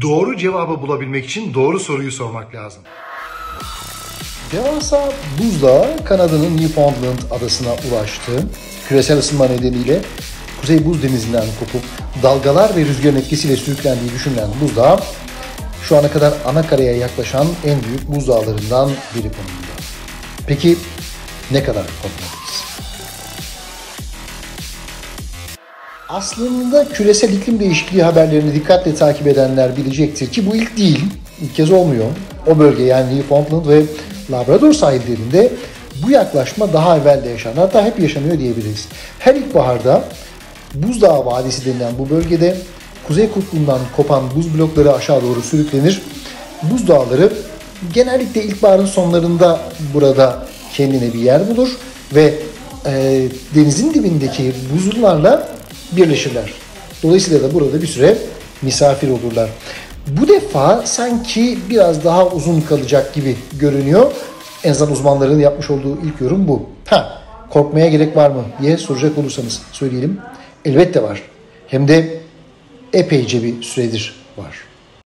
Doğru cevabı bulabilmek için doğru soruyu sormak lazım. Devasa buzdağı Kanada'nın Newfoundland adasına ulaştı. Küresel ısınma nedeniyle Kuzey Buz Denizi'nden kopup dalgalar ve rüzgarın etkisiyle sürüklendiği düşünülen buzdağı şu ana kadar ana karaya yaklaşan en büyük buzdağlarından biri konumunda. Peki ne kadar kopmalıyız? Aslında küresel iklim değişikliği haberlerini dikkatle takip edenler bilecektir ki bu ilk değil, ilk kez olmuyor. O bölge yani Newfoundland ve Labrador sahillerinde bu yaklaşma daha evvel de yaşandı. Hatta hep yaşanıyor diyebiliriz. Her ilkbaharda Buzdağı Vadisi denilen bu bölgede Kuzey Kutbu'ndan kopan buz blokları aşağı doğru sürüklenir. Buzdağları genellikle ilkbaharın sonlarında burada kendine bir yer bulur ve denizin dibindeki buzullarla birleşirler. Dolayısıyla da burada bir süre misafir olurlar. Bu defa sanki biraz daha uzun kalacak gibi görünüyor. En azından uzmanların yapmış olduğu ilk yorum bu. Korkmaya gerek var mı diye soracak olursanız söyleyelim. Elbette var. Hem de epeyce bir süredir var.